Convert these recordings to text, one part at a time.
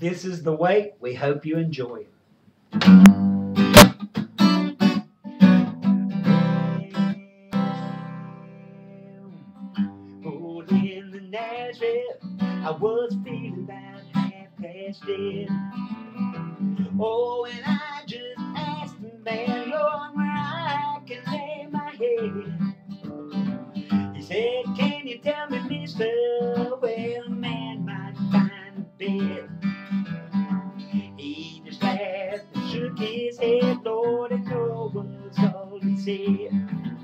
This is the way. We hope you enjoy it. Pulled in the Nashville, I was feeling about half past dead. Oh, and I just asked the man, Lord, where I can lay my head. He said, can you tell me, mister, where a man might find a bed? He just laughed and shook his head, Lord, and no was all he said.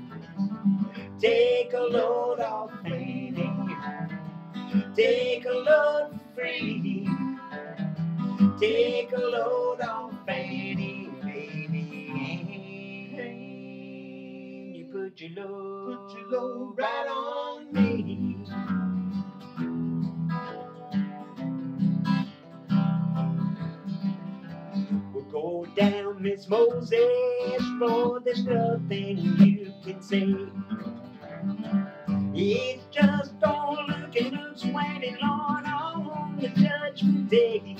Take a load off Fanny, take a load for free. Take a load off Fanny, baby. You put your load right on me. We'll go down, Miss Moses, for there's nothing you can say. It just don't look and looks waiting, Lord, on the judgment day.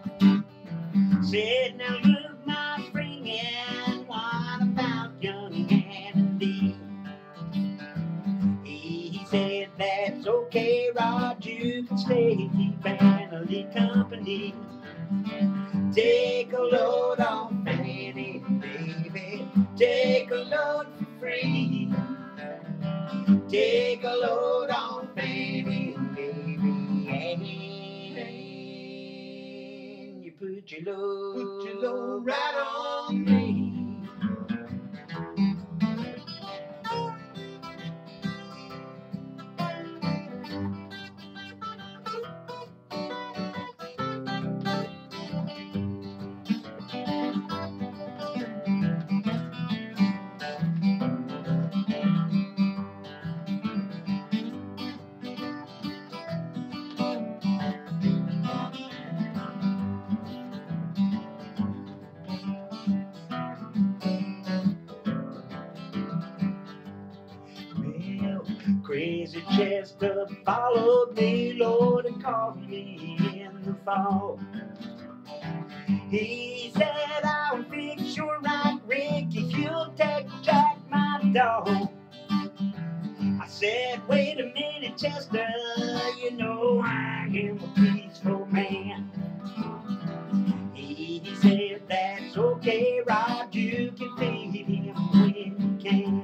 Said, now look, my friend, what about young Andy? He said, that's okay, Rod, you can stay, keep family company. Take a load off Fanny, baby, take a load for free. Take a load off Fanny, baby, and you put your load right on me. Crazy Chester followed me, Lord, and called me in the fall. He said, I'll fix your right rig if you'll take Jack, my dog. I said, wait a minute, Chester, you know I am a peaceful man. He said, that's okay, Rod, you can feed him when you can.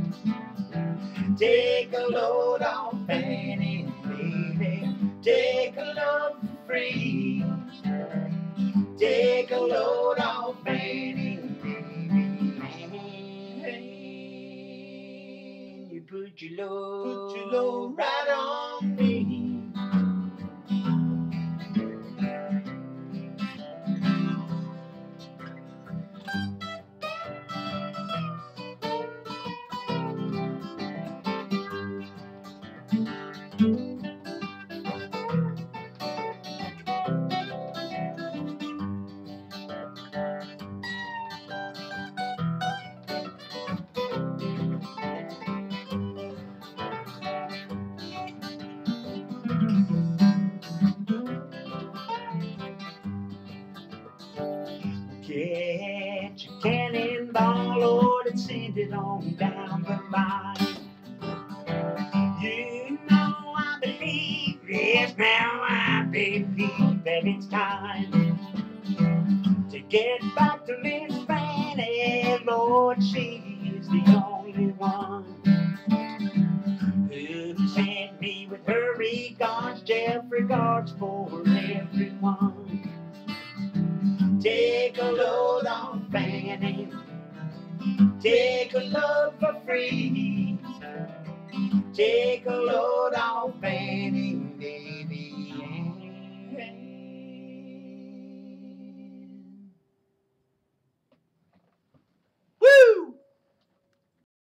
Take a load off Fanny, baby, take a load for free. Take a load off Fanny, baby, and you put your load right on me. Catch a cannonball, Lord, and send it on down the line. You know I believe, yes, now I believe that it's time to get back to Miss Fanny, Lord, she is the only one who sent me with her regards, Jeff, regards for everyone. Take a load on Fanny, take a load for free. Take a load off Fanny,